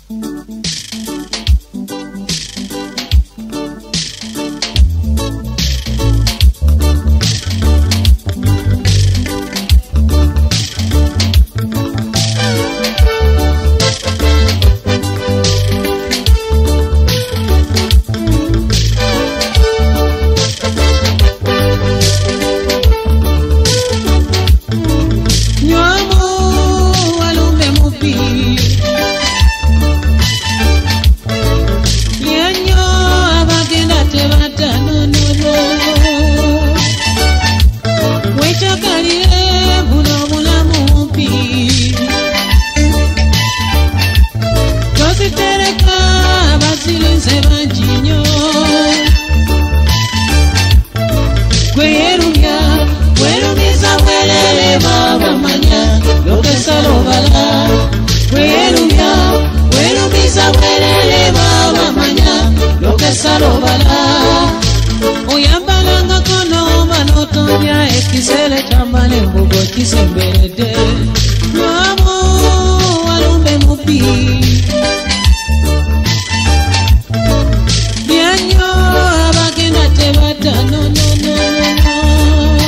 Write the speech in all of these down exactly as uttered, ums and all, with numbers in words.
Oyambalanga kono manotonya ekisele chambale mbugo kisemberede Mamo walumbe mupi Bianyo abagenda tebata no no no no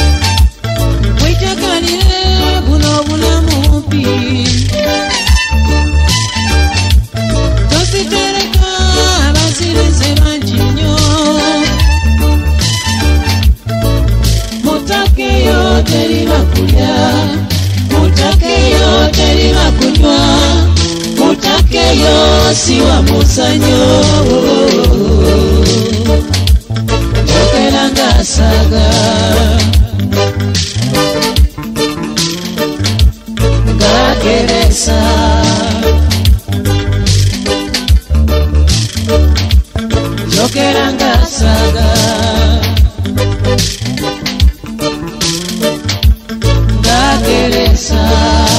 Waichakalire buno buno mupi Tositereka abasirize manjinyo Mutake yo terima kulya Mutake yo terima kunywa Mutake yo siwa musanyo Jokelanga saga Gageresa Jokelanga saga Gageresa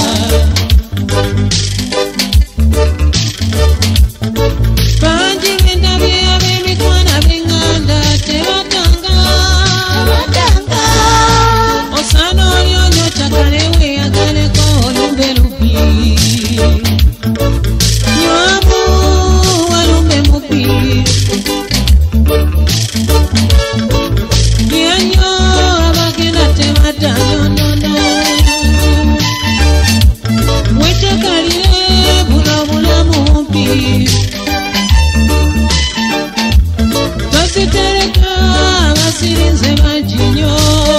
Panji wenda bia bimi kwana binganda tebatanga Tebatanga Osano nyonyo chakarewe agane ko lumbe lupi Nyamu walumbe mupi Bianyo abagena tebatanga no no Wechakalire bula bula mupi Tositereka abasirinze majinyo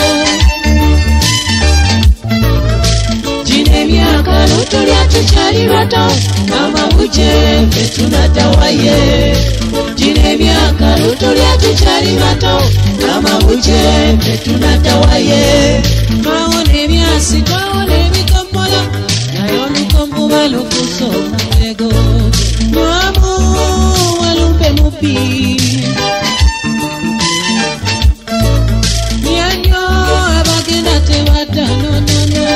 Jine myaka lutulya tuchali bato Mama buche betunatawaye Jine myaka lutulya tuchali bato Mama buche betunatawaye Maone myasi kwaone mikombola Nayo mikombola lukuso mwego Mwamu walumpe mupi Nyanyo abagenda tebata no no no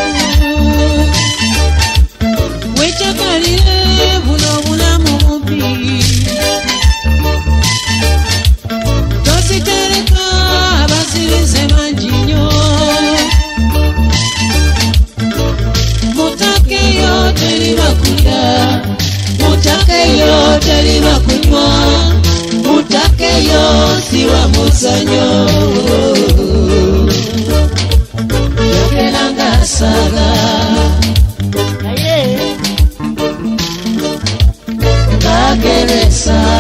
Wechakalire buno bula mupi Tositereka abasirize manjinyo Mutake yo terima kulya Mutake yo terima kunywa Mutake yo siwa musanyo Jokelanga saga Gageresa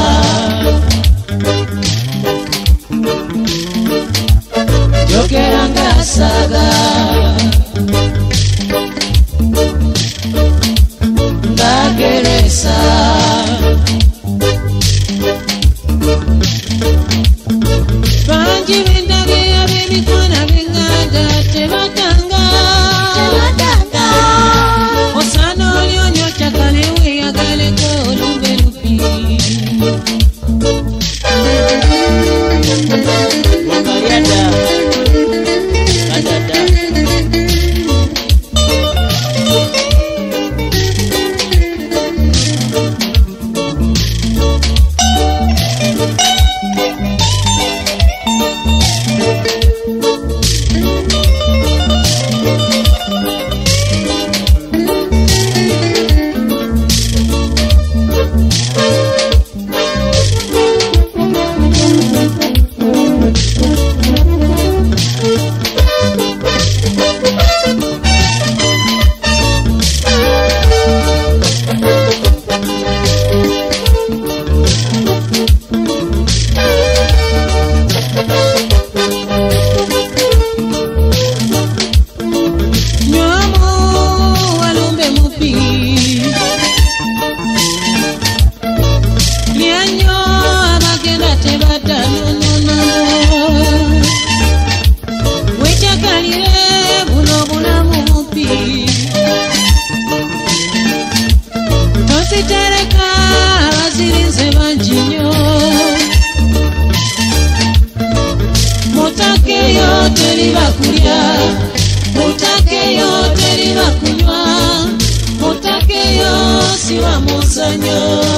Jokelanga saga Gageresa Panji wenda bia bimi kwana binganda tebatanga Tebatanga abazitereka abazirinze bangi nnyo. Mutakeyo teriba kulya, mutakeyo teriba kunywa, mutakeyo siwa musanyo.